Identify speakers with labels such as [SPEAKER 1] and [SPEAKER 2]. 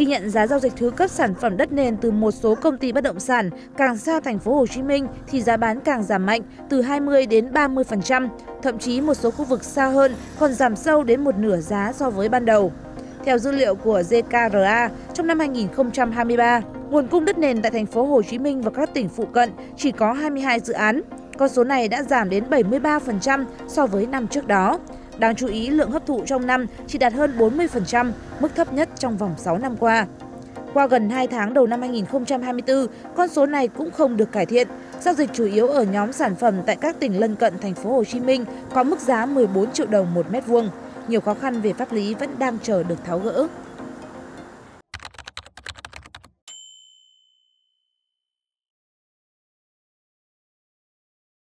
[SPEAKER 1] Ghi nhận giá giao dịch thứ cấp sản phẩm đất nền từ một số công ty bất động sản càng xa thành phố Hồ Chí Minh thì giá bán càng giảm mạnh từ 20 đến 30%, thậm chí một số khu vực xa hơn còn giảm sâu đến một nửa giá so với ban đầu. Theo dữ liệu của GKRA, trong năm 2023, nguồn cung đất nền tại thành phố Hồ Chí Minh và các tỉnh phụ cận chỉ có 22 dự án. Con số này đã giảm đến 73% so với năm trước đó. Đáng chú ý, lượng hấp thụ trong năm chỉ đạt hơn 40%, mức thấp nhất trong vòng 6 năm qua. Qua gần 2 tháng đầu năm 2024, con số này cũng không được cải thiện. Giao dịch chủ yếu ở nhóm sản phẩm tại các tỉnh lân cận thành phố Hồ Chí Minh có mức giá 14 triệu đồng một mét vuông. Nhiều khó khăn về pháp lý vẫn đang chờ được tháo gỡ.